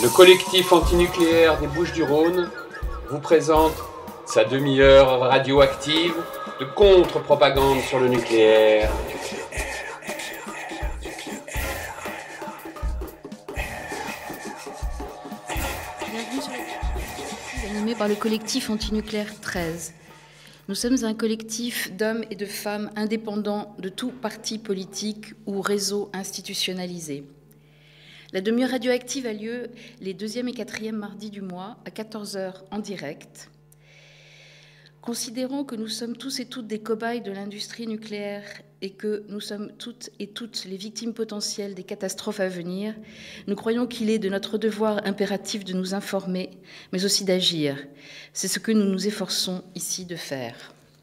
Le collectif antinucléaire des Bouches-du-Rhône vous présente sa demi-heure radioactive de contre-propagande sur le nucléaire. Bienvenue sur la animée par le collectif antinucléaire 13. Nous sommes un collectif d'hommes et de femmes indépendants de tout parti politique ou réseau institutionnalisé. La demi-heure radioactive a lieu les 2e et 4e mardis du mois à 14h en direct. Considérons que nous sommes tous et toutes des cobayes de l'industrie nucléaire et que nous sommes toutes et toutes les victimes potentielles des catastrophes à venir, nous croyons qu'il est de notre devoir impératif de nous informer, mais aussi d'agir. C'est ce que nous nous efforçons ici de faire.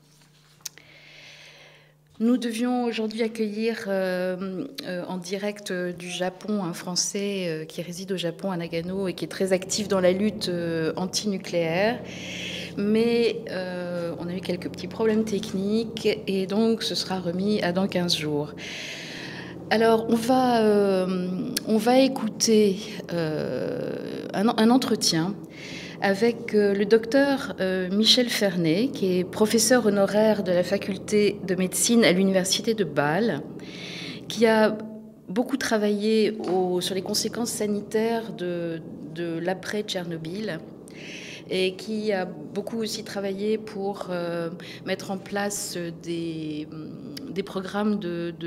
Nous devions aujourd'hui accueillir en direct du Japon un Français qui réside au Japon, à Nagano, et qui est très actif dans la lutte antinucléaire. Mais on a eu quelques petits problèmes techniques et donc ce sera remis à dans 15 jours. Alors on va écouter un entretien avec le docteur Michel Fernet, qui est professeur honoraire de la faculté de médecine à l'université de Bâle, qui a beaucoup travaillé sur les conséquences sanitaires de l'après-Tchernobyl et qui a beaucoup aussi travaillé pour mettre en place des programmes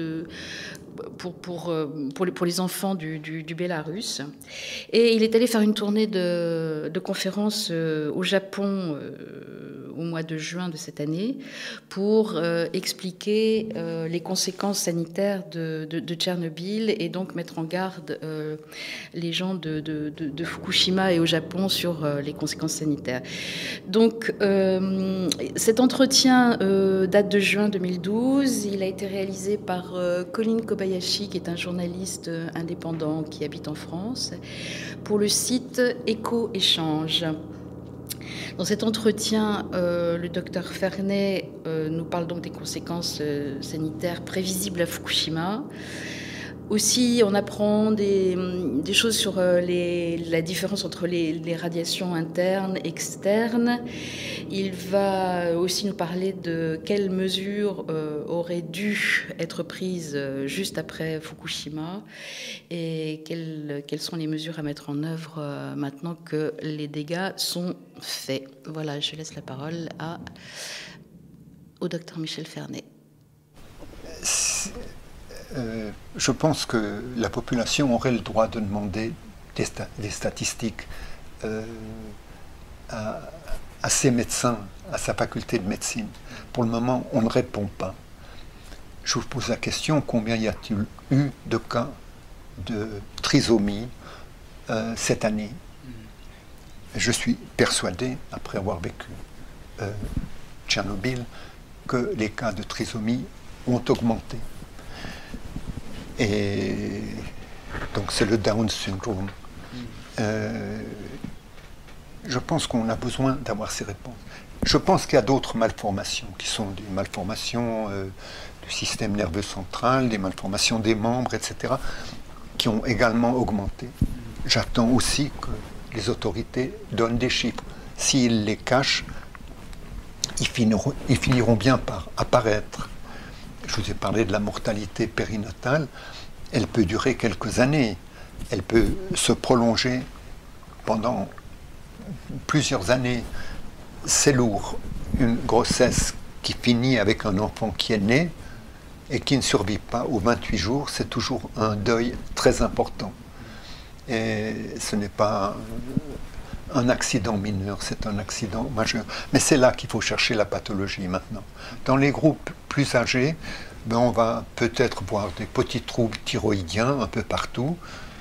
pour les enfants du Bélarus. Et il est allé faire une tournée de conférences au Japon au mois de juin de cette année pour expliquer les conséquences sanitaires de Tchernobyl et donc mettre en garde les gens de Fukushima et au Japon sur les conséquences sanitaires. Donc cet entretien date de juin 2012. Il a été réalisé par Colin Kobayashi, qui est un journaliste indépendant qui habite en France, pour le site Éco-Échange. Dans cet entretien, le docteur Fernet nous parle donc des conséquences sanitaires prévisibles à Fukushima. Aussi, on apprend des choses sur la différence entre les radiations internes et externes. Il va aussi nous parler de quelles mesures auraient dû être prises juste après Fukushima et quelles sont les mesures à mettre en œuvre maintenant que les dégâts sont faits. Voilà, je laisse la parole au docteur Michel Fernet. Je pense que la population aurait le droit de demander des statistiques à ses médecins, à sa faculté de médecine. Pour le moment, on ne répond pas. Je vous pose la question, combien y a-t-il eu de cas de trisomie cette année? Je suis persuadé, après avoir vécu Tchernobyl, que les cas de trisomie ont augmenté. Et donc c'est le Down syndrome. Je pense qu'on a besoin d'avoir ces réponses. Je pense qu'il y a d'autres malformations qui sont des malformations du système nerveux central, des malformations des membres, etc., qui ont également augmenté. J'attends aussi que les autorités donnent des chiffres. S'ils les cachent, ils finiront bien par apparaître. Je vous ai parlé de la mortalité périnatale. Elle peut durer quelques années. Elle peut se prolonger pendant plusieurs années. C'est lourd. Une grossesse qui finit avec un enfant qui est né et qui ne survit pas aux 28 jours, c'est toujours un deuil très important. Et ce n'est pas un accident mineur, c'est un accident majeur. Mais c'est là qu'il faut chercher la pathologie maintenant. Dans les groupes plus âgés, on va peut-être voir des petits troubles thyroïdiens un peu partout,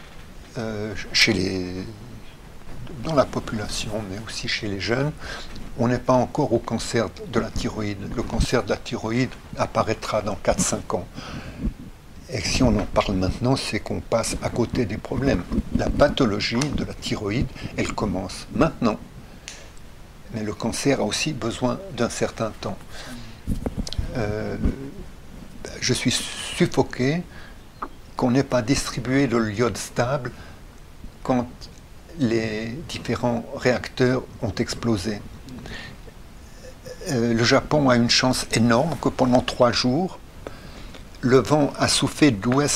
dans la population, mais aussi chez les jeunes. On n'est pas encore au cancer de la thyroïde. Le cancer de la thyroïde apparaîtra dans 4-5 ans. Et si on en parle maintenant, c'est qu'on passe à côté des problèmes. La pathologie de la thyroïde, elle commence maintenant. Mais le cancer a aussi besoin d'un certain temps. Je suis suffoqué qu'on n'ait pas distribué le iode stable quand les différents réacteurs ont explosé. Le Japon a une chance énorme que pendant 3 jours, le vent a soufflé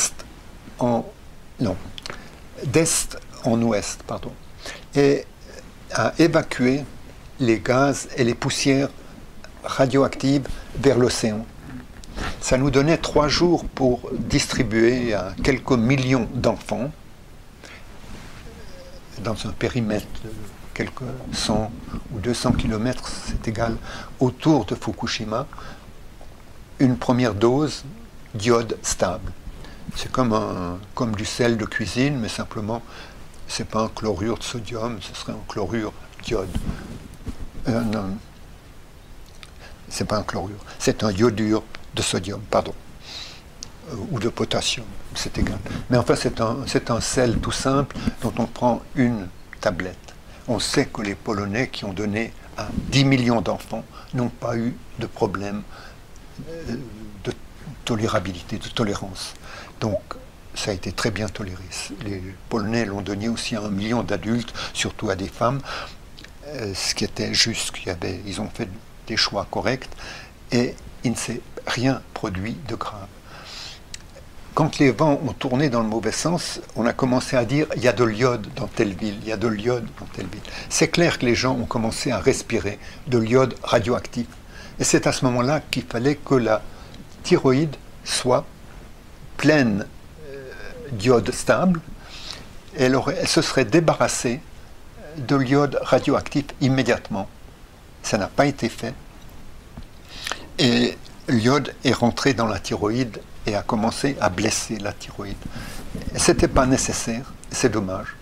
d'est en ouest, pardon, et a évacué les gaz et les poussières radioactives vers l'océan. Ça nous donnait 3 jours pour distribuer à quelques millions d'enfants, dans un périmètre de quelques 100 ou 200 kilomètres, c'est égal, autour de Fukushima, une première dose d'iode stable. C'est comme du sel de cuisine, mais simplement, c'est pas un chlorure de sodium, ce serait un chlorure d'iode. Non, c'est pas un chlorure, c'est un iodure de sodium, pardon, ou de potassium, c'est égal. Mais enfin, c'est un sel tout simple dont on prend une tablette. On sait que les Polonais qui ont donné à 10 millions d'enfants n'ont pas eu de problème de tolérabilité, de tolérance. Donc, ça a été très bien toléré. Les Polonais l'ont donné aussi à 1 million d'adultes, surtout à des femmes, ce qui était juste. Ils ont fait des choix corrects et il ne s'est rien produit de grave. Quand les vents ont tourné dans le mauvais sens, on a commencé à dire il y a de l'iode dans telle ville, il y a de l'iode dans telle ville. C'est clair que les gens ont commencé à respirer de l'iode radioactif. Et c'est à ce moment-là qu'il fallait que la thyroïde soit pleine d'iode stable. Et elle se serait débarrassée de l'iode radioactif immédiatement. Ça n'a pas été fait. Et l'iode est rentré dans la thyroïde et a commencé à blesser la thyroïde. Ce n'était pas nécessaire, c'est dommage.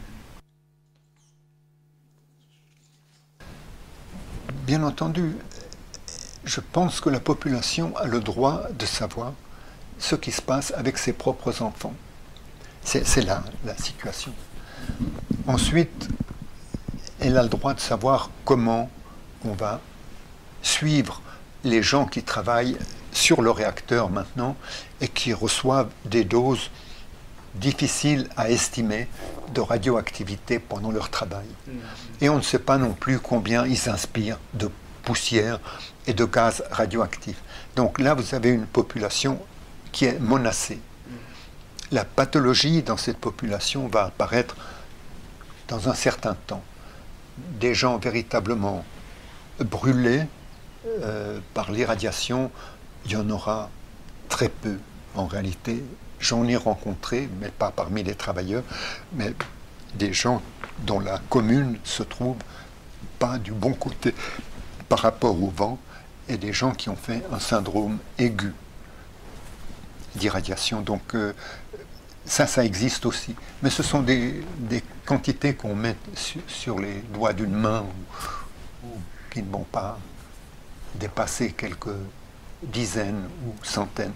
Bien entendu, je pense que la population a le droit de savoir ce qui se passe avec ses propres enfants. C'est là la situation. Ensuite, elle a le droit de savoir comment on va suivre les gens qui travaillent sur le réacteur maintenant et qui reçoivent des doses difficiles à estimer de radioactivité pendant leur travail. Et on ne sait pas non plus combien ils inspirent de poussière et de gaz radioactifs. Donc là, vous avez une population qui est menacée. La pathologie dans cette population va apparaître dans un certain temps. Des gens véritablement brûlés par l'irradiation, il y en aura très peu en réalité. J'en ai rencontré, mais pas parmi les travailleurs, mais des gens dont la commune se trouve pas du bon côté par rapport au vent, et des gens qui ont fait un syndrome aigu d'irradiation. Donc ça existe aussi. Mais ce sont des quantités qu'on met sur les doigts d'une main ou qui ne vont pas dépasser quelques dizaines ou centaines.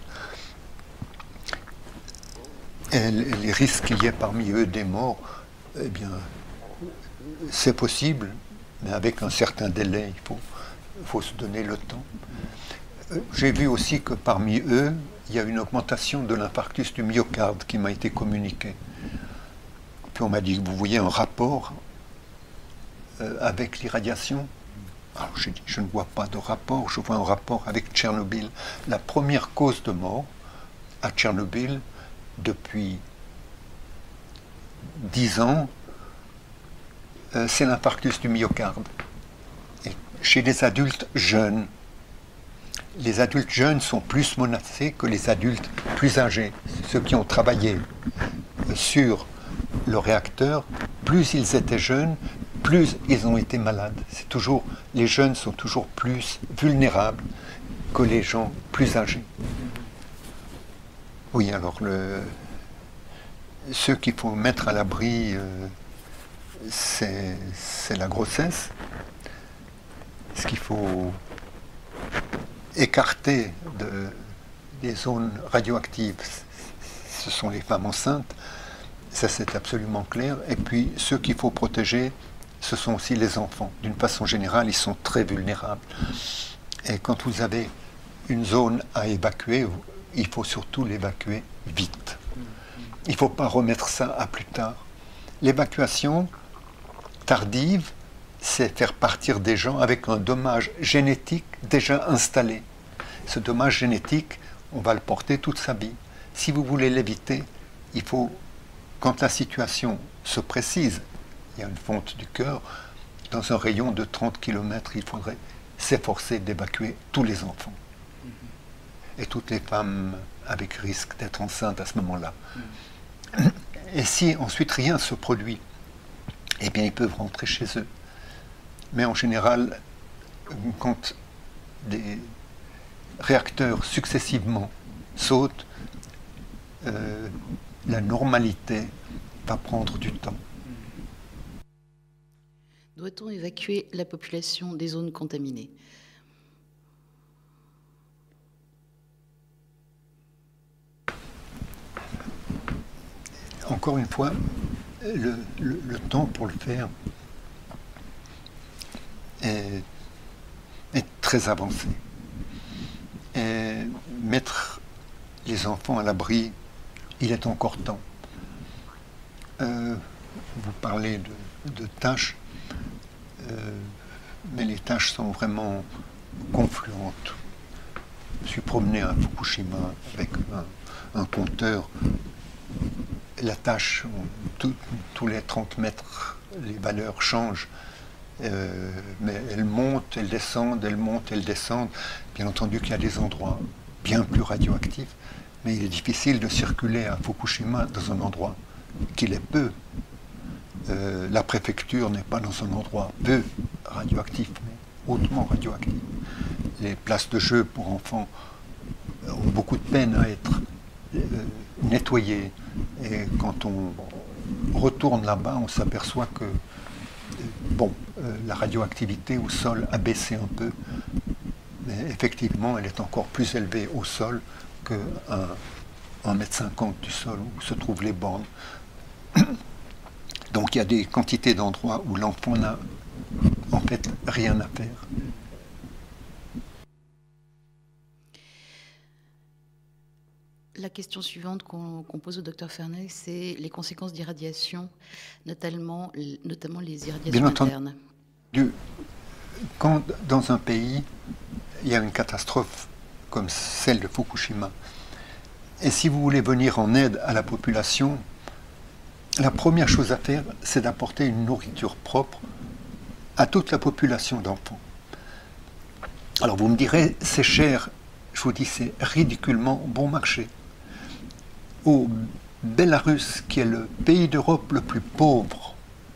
Et les risques qu'il y ait parmi eux des morts, eh bien, c'est possible, mais avec un certain délai, il faut se donner le temps. J'ai vu aussi que parmi eux, il y a une augmentation de l'infarctus du myocarde qui m'a été communiqué. Puis on m'a dit, vous voyez un rapport avec l'irradiation? Alors j'ai dit, je ne vois pas de rapport, je vois un rapport avec Tchernobyl. La première cause de mort à Tchernobyl, depuis 10 ans, c'est l'infarctus du myocarde. Et chez les adultes jeunes. Les adultes jeunes sont plus menacés que les adultes plus âgés. Ceux qui ont travaillé sur le réacteur, plus ils étaient jeunes, plus ils ont été malades. C'est toujours, les jeunes sont toujours plus vulnérables que les gens plus âgés. Oui, alors ceux qu'il faut mettre à l'abri, c'est la grossesse. Ce qu'il faut écarter des zones radioactives, ce sont les femmes enceintes. Ça, c'est absolument clair. Et puis, ceux qu'il faut protéger, ce sont aussi les enfants. D'une façon générale, ils sont très vulnérables. Et quand vous avez une zone à évacuer, il faut surtout l'évacuer vite. Il ne faut pas remettre ça à plus tard. L'évacuation tardive, c'est faire partir des gens avec un dommage génétique déjà installé. Ce dommage génétique, on va le porter toute sa vie. Si vous voulez l'éviter, il faut, quand la situation se précise, il y a une fonte du cœur, dans un rayon de 30 km, il faudrait s'efforcer d'évacuer tous les enfants. Et toutes les femmes avec risque d'être enceintes à ce moment-là. Et si ensuite rien se produit, eh bien ils peuvent rentrer chez eux. Mais en général, quand des réacteurs successivement sautent, la normalité va prendre du temps. Doit-on évacuer la population des zones contaminées ? Encore une fois, le temps pour le faire est très avancé. Et mettre les enfants à l'abri, il est encore temps. Vous parlez de tâches, mais les tâches sont vraiment confluentes. Je me suis promené à Fukushima avec un compteur. La tâche, tous les 30 mètres, les valeurs changent. Mais elles montent, elles descendent, elles montent, elles descendent. Bien entendu qu'il y a des endroits bien plus radioactifs, mais il est difficile de circuler à Fukushima dans un endroit qui l'est peu. La préfecture n'est pas dans un endroit peu radioactif, mais hautement radioactif. Les places de jeu pour enfants ont beaucoup de peine à être nettoyées. Et quand on retourne là-bas, on s'aperçoit que la radioactivité au sol a baissé un peu, mais effectivement, elle est encore plus élevée au sol qu'à 1,50 m du sol où se trouvent les bornes. Donc il y a des quantités d'endroits où l'enfant n'a en fait rien à faire. La question suivante qu'on pose au docteur Fernet, c'est les conséquences d'irradiation, notamment les irradiations internes. Quand dans un pays, il y a une catastrophe comme celle de Fukushima, et si vous voulez venir en aide à la population, la première chose à faire, c'est d'apporter une nourriture propre à toute la population d'enfants. Alors vous me direz, c'est cher. Je vous dis, c'est ridiculement bon marché. Au Bélarus, qui est le pays d'Europe le plus pauvre,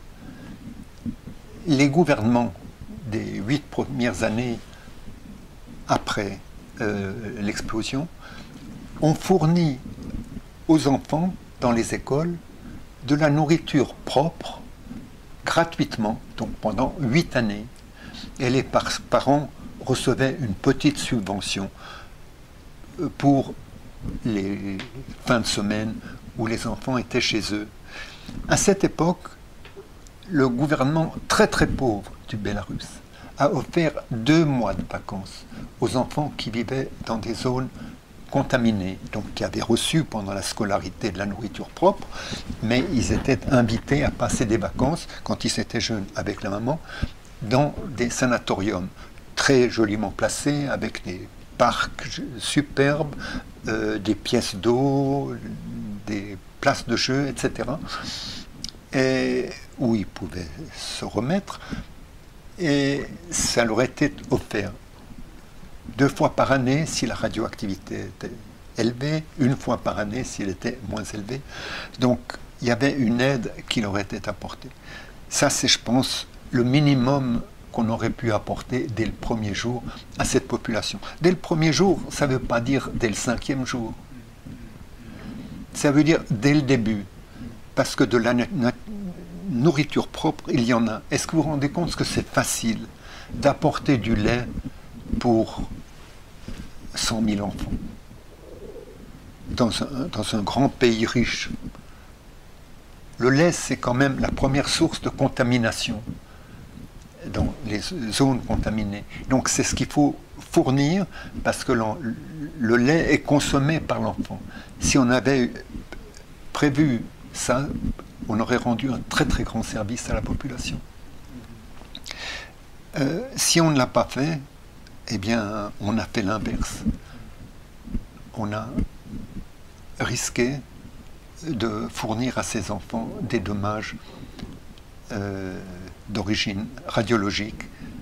les gouvernements des 8 premières années après l'explosion ont fourni aux enfants dans les écoles de la nourriture propre gratuitement, donc pendant 8 années. Et les parents recevaient une petite subvention pour les fins de semaine où les enfants étaient chez eux. À cette époque, le gouvernement très très pauvre du Bélarus a offert 2 mois de vacances aux enfants qui vivaient dans des zones contaminées, donc qui avaient reçu pendant la scolarité de la nourriture propre, mais ils étaient invités à passer des vacances, quand ils étaient jeunes avec la maman, dans des sanatoriums très joliment placés, avec des parcs superbes, des pièces d'eau, des places de jeu, etc. Et où ils pouvaient se remettre. Et ça leur était offert 2 fois par année si la radioactivité était élevée, 1 fois par année s'il était moins élevé. Donc il y avait une aide qui leur était apportée. Ça, c'est, je pense, le minimum qu'on aurait pu apporter dès le premier jour à cette population. Dès le premier jour, ça ne veut pas dire dès le 5e jour. Ça veut dire dès le début. Parce que de la nourriture propre, il y en a. Est-ce que vous vous rendez compte que c'est facile d'apporter du lait pour 100 000 enfants dans un grand pays riche? Le lait, c'est quand même la première source de contamination dans les zones contaminées. Donc c'est ce qu'il faut fournir, parce que le lait est consommé par l'enfant. Si on avait prévu ça, on aurait rendu un très très grand service à la population. Si on ne l'a pas fait, eh bien, on a fait l'inverse. On a risqué de fournir à ces enfants des dommages d'origine radiologique,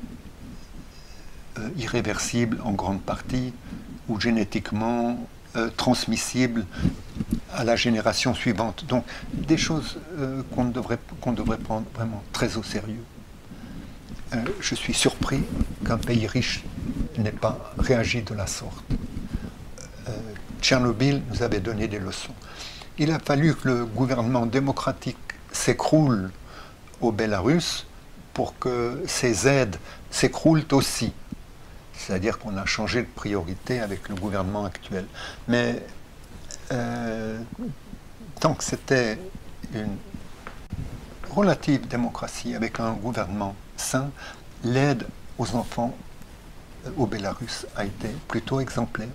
irréversibles en grande partie, ou génétiquement transmissibles à la génération suivante. Donc, des choses qu'on devrait prendre vraiment très au sérieux. Je suis surpris qu'un pays riche n'ait pas réagi de la sorte. Tchernobyl nous avait donné des leçons. Il a fallu que le gouvernement démocratique s'écroule au Bélarus pour que ces aides s'écroulent aussi. C'est-à-dire qu'on a changé de priorité avec le gouvernement actuel. Mais tant que c'était une relative démocratie avec un gouvernement sain, l'aide aux enfants au Bélarus a été plutôt exemplaire.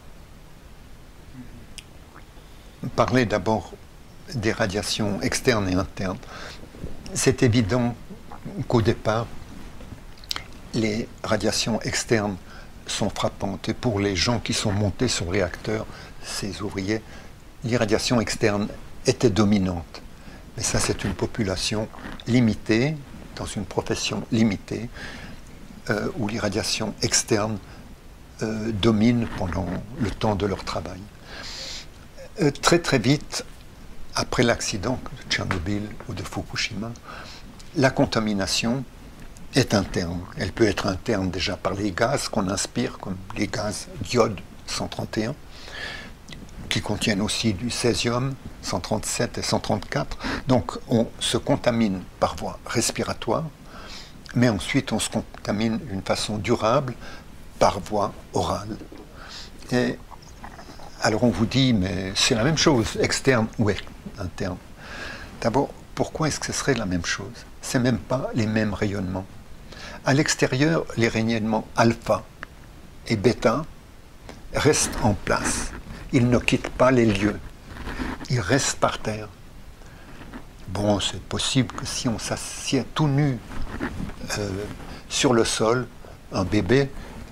Parler d'abord des radiations externes et internes. C'est évident qu'au départ, les radiations externes sont frappantes. Et pour les gens qui sont montés sur le réacteur, ces ouvriers, l'irradiation externe était dominante. Mais ça, c'est une population limitée, dans une profession limitée, où l'irradiation externe domine pendant le temps de leur travail. Très très vite, après l'accident de Tchernobyl ou de Fukushima, la contamination est interne. Elle peut être interne déjà par les gaz qu'on inspire, comme les gaz d'iode 131, qui contiennent aussi du césium 137 et 134. Donc on se contamine par voie respiratoire, mais ensuite on se contamine d'une façon durable par voie orale. Et alors on vous dit, mais c'est la même chose, externe ou interne. D'abord, pourquoi est-ce que ce serait la même chose? C'est même pas les mêmes rayonnements. À l'extérieur, les rayonnements alpha et bêta restent en place. Ils ne quittent pas les lieux. Ils restent par terre. Bon, c'est possible que si on s'assied tout nu sur le sol, un bébé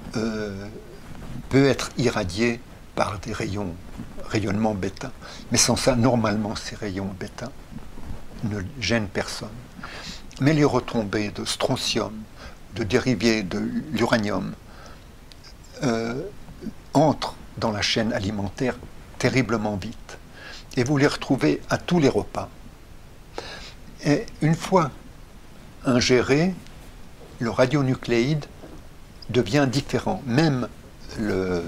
peut être irradié par des rayonnements bêta. Mais sans ça, normalement, ces rayons bêta ne gênent personne. Mais les retombées de strontium, de dérivés de l'uranium, entrent dans la chaîne alimentaire terriblement vite. Et vous les retrouvez à tous les repas. Et une fois ingéré, le radionucléide devient différent. Même le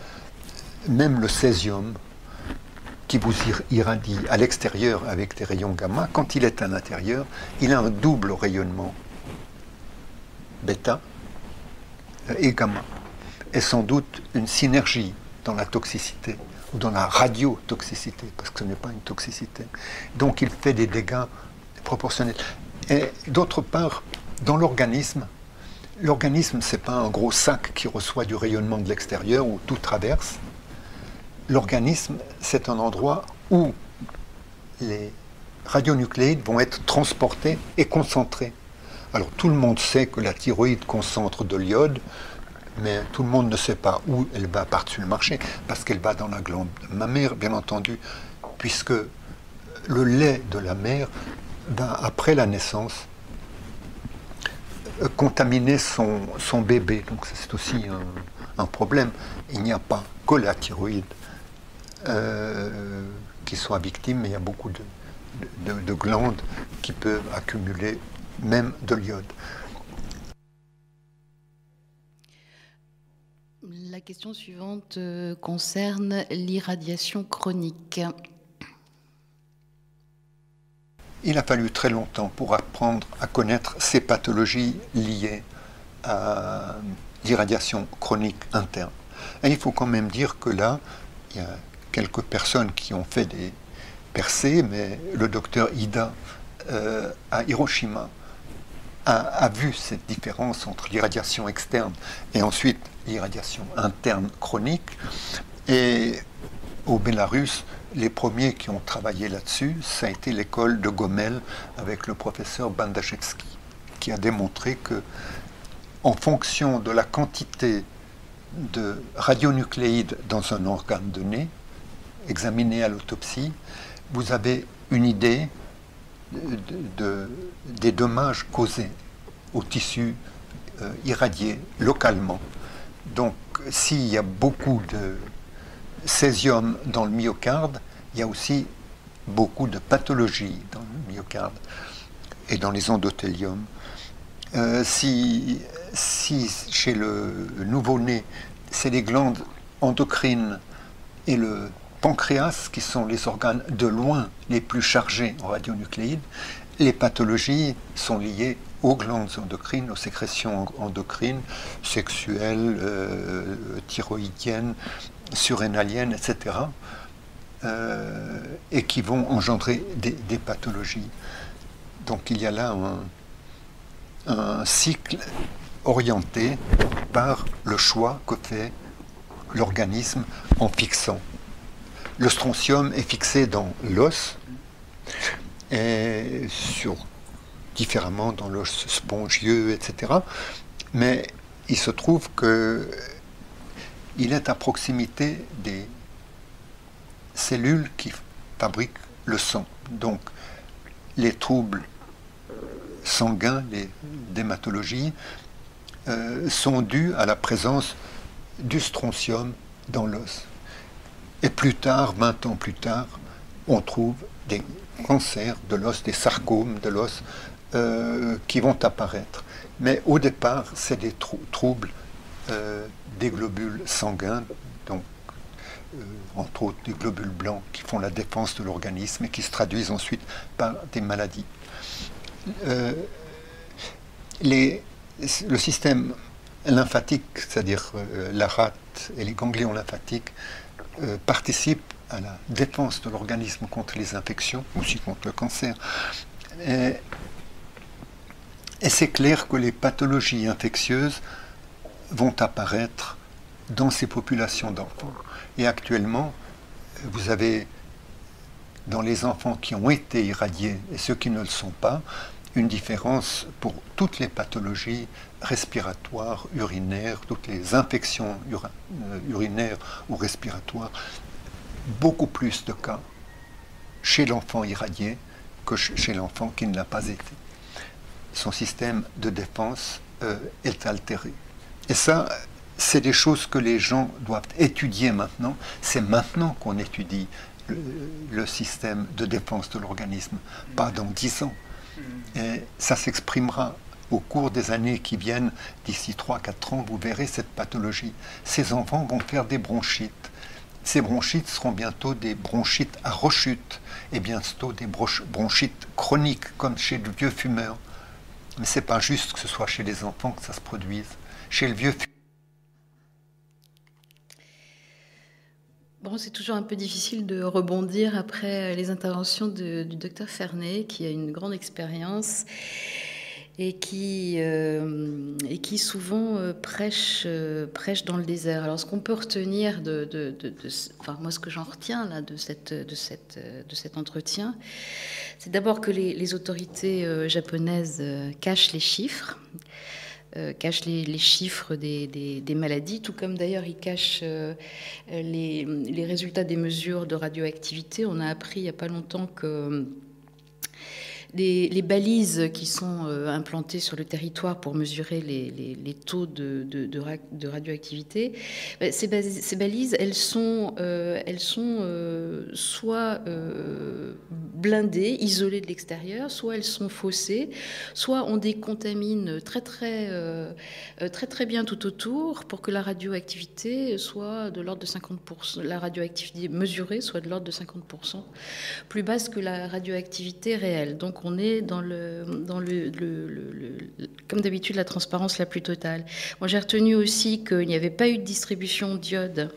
césium qui vous irradie à l'extérieur avec des rayons gamma, quand il est à l'intérieur, il a un double rayonnement bêta et gamma. Et sans doute une synergie dans la toxicité ou dans la radiotoxicité, parce que ce n'est pas une toxicité. Donc il fait des dégâts proportionnels. Et d'autre part, dans l'organisme, ce n'est pas un gros sac qui reçoit du rayonnement de l'extérieur où tout traverse. L'organisme, c'est un endroit où les radionucléides vont être transportés et concentrés. Alors tout le monde sait que la thyroïde concentre de l'iode, mais tout le monde ne sait pas où elle va par-dessus le marché, parce qu'elle va dans la glande mammaire, bien entendu, puisque le lait de la mère va, après la naissance, contaminer son bébé. Donc c'est aussi un problème. Il n'y a pas que la thyroïde qui soit victime, mais il y a beaucoup de glandes qui peuvent accumuler même de l'iode. La question suivante concerne l'irradiation chronique. Il a fallu très longtemps pour apprendre à connaître ces pathologies liées à l'irradiation chronique interne. Et il faut quand même dire que là, il y a quelques personnes qui ont fait des percées, mais le docteur Ida à Hiroshima a vu cette différence entre l'irradiation externe et ensuite l'irradiation interne chronique. Et au Bélarus, les premiers qui ont travaillé là-dessus, ça a été l'école de Gomel avec le professeur Bandashevski, qui a démontré que en fonction de la quantité de radionucléides dans un organe donné, examiné à l'autopsie, vous avez une idée des dommages causés au tissu irradié localement. Donc, s'il y a beaucoup de césium dans le myocarde, il y a aussi beaucoup de pathologies dans le myocarde et dans les endothéliums. Si chez le nouveau-né, c'est les glandes endocrines et le pancréas qui sont les organes de loin les plus chargés en radionucléides, les pathologies sont liées aux glandes endocrines, aux sécrétions endocrines, sexuelles, thyroïdiennes, surrénaliennes, etc. Et qui vont engendrer des pathologies. Donc il y a là un cycle orienté par le choix que fait l'organisme en fixant. Le strontium est fixé dans l'os et différemment dans l'os spongieux, etc. Mais il se trouve qu'il est à proximité des cellules qui fabriquent le sang. Donc les troubles sanguins, les d'hématologie, sont dus à la présence du strontium dans l'os. Et plus tard, 20 ans plus tard, on trouve des cancers de l'os, des sarcomes de l'os qui vont apparaître. Mais au départ, c'est des troubles des globules sanguins, donc entre autres des globules blancs qui font la défense de l'organisme et qui se traduisent ensuite par des maladies. Le système lymphatique, c'est-à-dire la rate et les ganglions lymphatiques, participent à la défense de l'organisme contre les infections, aussi contre le cancer. Et c'est clair que les pathologies infectieuses vont apparaître dans ces populations d'enfants. Et actuellement, vous avez, dans les enfants qui ont été irradiés et ceux qui ne le sont pas, une différence pour toutes les pathologies respiratoires, urinaires, toutes les infections urinaires ou respiratoires, beaucoup plus de cas chez l'enfant irradié que chez l'enfant qui ne l'a pas été. Son système de défense est altéré. Et ça, c'est des choses que les gens doivent étudier maintenant. C'est maintenant qu'on étudie le système de défense de l'organisme, pas dans 10 ans. Et ça s'exprimera au cours des années qui viennent, d'ici 3-4 ans, vous verrez cette pathologie. Ces enfants vont faire des bronchites. Ces bronchites seront bientôt des bronchites à rechute et bientôt des bronchites chroniques, comme chez le vieux fumeur. Mais ce n'est pas juste que ce soit chez les enfants que ça se produise. Chez le vieux fumeur. Bon, c'est toujours un peu difficile de rebondir après les interventions du docteur Fernet, qui a une grande expérience et qui souvent prêche dans le désert. Alors, ce qu'on peut retenir enfin, moi, ce que j'en retiens là de cet entretien, c'est d'abord que les autorités japonaises cachent les chiffres. Cache les chiffres des maladies, tout comme d'ailleurs ils cachent les résultats des mesures de radioactivité. On a appris il n'y a pas longtemps que les balises qui sont implantées sur le territoire pour mesurer les taux de radioactivité, ces balises, elles sont soit blindées, isolées de l'extérieur, soit elles sont faussées, soit on décontamine très bien tout autour pour que la radioactivité soit de l'ordre de 50%, la radioactivité mesurée soit de l'ordre de 50% plus basse que la radioactivité réelle. Donc on est dans comme d'habitude, la transparence la plus totale. Moi, j'ai retenu aussi qu'il n'y avait pas eu de distribution d'iode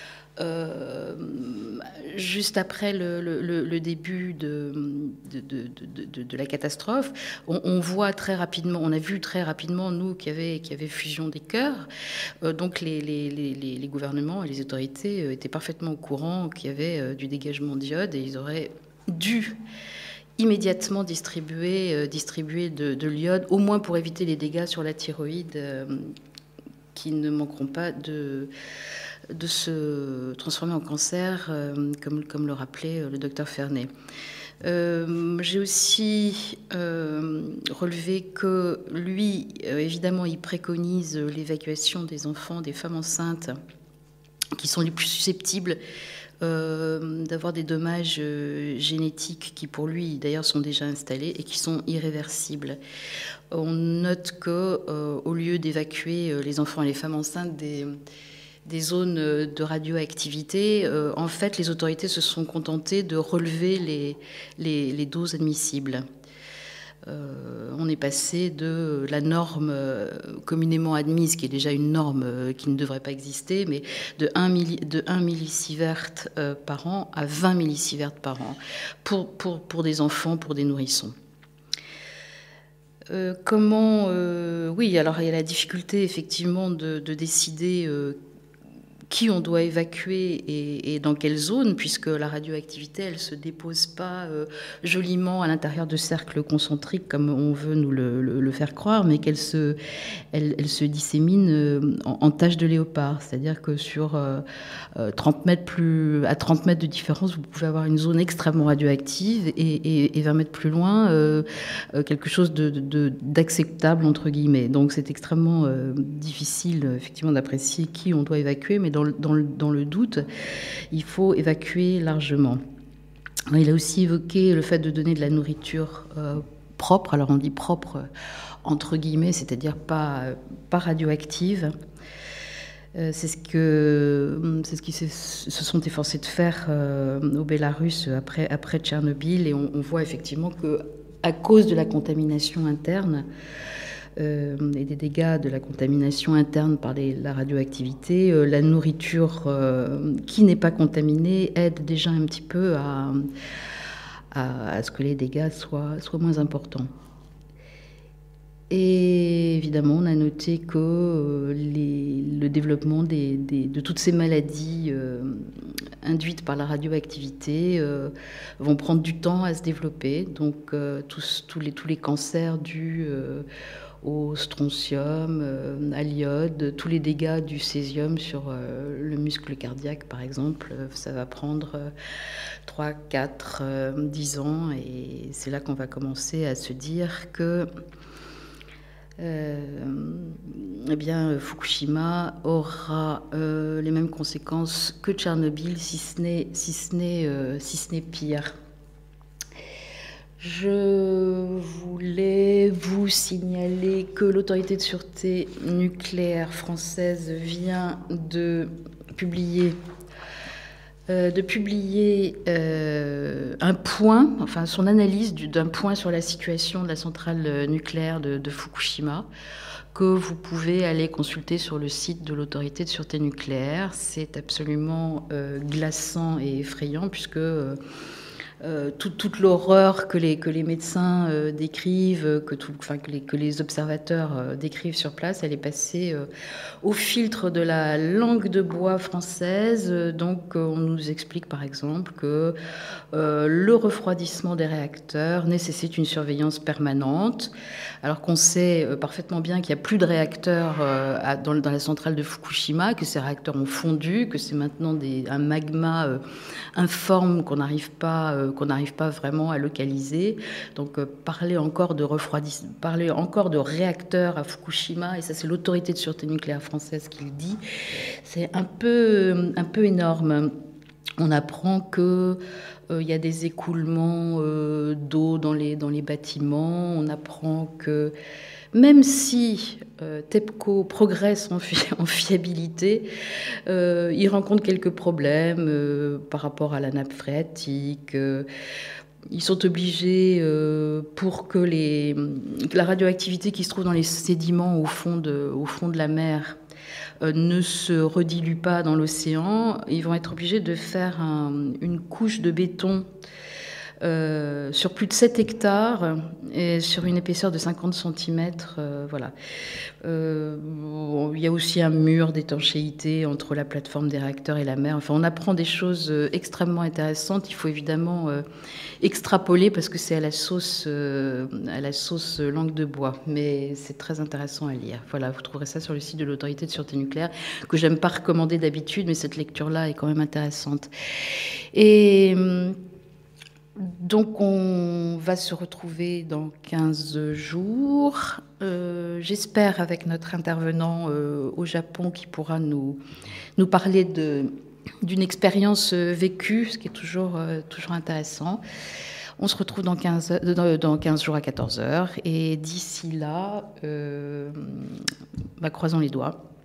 juste après le début de la catastrophe. On voit très rapidement, on a vu très rapidement, nous, qu'il y avait fusion des cœurs. Donc les gouvernements et les autorités étaient parfaitement au courant qu'il y avait du dégagement d'iode et ils auraient dû immédiatement distribuer de l'iode, au moins pour éviter les dégâts sur la thyroïde qui ne manqueront pas de se transformer en cancer, comme le rappelait le docteur Fernet. J'ai aussi relevé que lui, évidemment, il préconise l'évacuation des enfants, des femmes enceintes, qui sont les plus susceptibles d'avoir des dommages génétiques qui, pour lui, d'ailleurs, sont déjà installés et qui sont irréversibles. On note que, au lieu d'évacuer les enfants et les femmes enceintes des zones de radioactivité, en fait, les autorités se sont contentées de relever les doses admissibles. On est passé de la norme communément admise, qui est déjà une norme qui ne devrait pas exister, mais de 1 millisievert par an à 20 millisieverts par an pour des enfants, pour des nourrissons. Oui, alors il y a la difficulté effectivement de décider qui on doit évacuer et dans quelle zone, puisque la radioactivité, elle ne se dépose pas joliment à l'intérieur de cercles concentriques comme on veut nous le faire croire, mais qu'elle se dissémine en taches de léopard. C'est-à-dire que sur 30 mètres de différence, vous pouvez avoir une zone extrêmement radioactive et 20 mètres plus loin, quelque chose d'acceptable, entre guillemets. Donc c'est extrêmement difficile, effectivement, d'apprécier qui on doit évacuer, mais dans le doute, il faut évacuer largement. Il a aussi évoqué le fait de donner de la nourriture propre. Alors on dit propre entre guillemets, c'est-à-dire pas radioactive. C'est ce qu'ils se sont efforcés de faire au Bélarus après Tchernobyl, et on voit effectivement que à cause de la contamination interne et des dégâts de la contamination interne par la radioactivité, la nourriture qui n'est pas contaminée aide déjà un petit peu à ce que les dégâts soient moins importants. Et évidemment, on a noté que le développement de toutes ces maladies induites par la radioactivité vont prendre du temps à se développer. Donc tous les cancers dus au strontium, à l'iode, tous les dégâts du césium sur le muscle cardiaque, par exemple, ça va prendre 3, 4, 10 ans. Et c'est là qu'on va commencer à se dire que Fukushima aura les mêmes conséquences que Tchernobyl, si ce n'est pire. Je voulais vous signaler que l'autorité de sûreté nucléaire française vient de publier un point, enfin son analyse d'un point sur la situation de la centrale nucléaire de Fukushima, que vous pouvez aller consulter sur le site de l'autorité de sûreté nucléaire. C'est absolument glaçant et effrayant, puisque toute l'horreur que les médecins décrivent, que les observateurs décrivent sur place, elle est passée au filtre de la langue de bois française. Donc on nous explique par exemple que le refroidissement des réacteurs nécessite une surveillance permanente, alors qu'on sait parfaitement bien qu'il n'y a plus de réacteurs dans la centrale de Fukushima, que ces réacteurs ont fondu, que c'est maintenant un magma informe qu'on n'arrive pas vraiment à localiser. Donc parler encore de réacteurs à Fukushima, et ça c'est l'autorité de sûreté nucléaire française qui le dit, c'est un peu énorme. On apprend que il y a des écoulements d'eau dans les bâtiments. On apprend que même si TEPCO progresse en fiabilité, il rencontre quelques problèmes par rapport à la nappe phréatique. Ils sont obligés, pour que la radioactivité qui se trouve dans les sédiments au fond de la mer ne se redilue pas dans l'océan, ils vont être obligés de faire une couche de béton sur plus de 7 hectares et sur une épaisseur de 50 cm. Voilà. Il y a aussi un mur d'étanchéité entre la plateforme des réacteurs et la mer. Enfin, on apprend des choses extrêmement intéressantes. Il faut évidemment extrapoler parce que c'est à la sauce langue de bois. Mais c'est très intéressant à lire. Voilà, vous trouverez ça sur le site de l'Autorité de sûreté nucléaire, que j'aime pas recommander d'habitude, mais cette lecture-là est quand même intéressante. Et donc on va se retrouver dans 15 jours, j'espère avec notre intervenant au Japon qui pourra nous parler d'une expérience vécue, ce qui est toujours intéressant. On se retrouve dans 15 jours à 14h et d'ici là, croisons les doigts.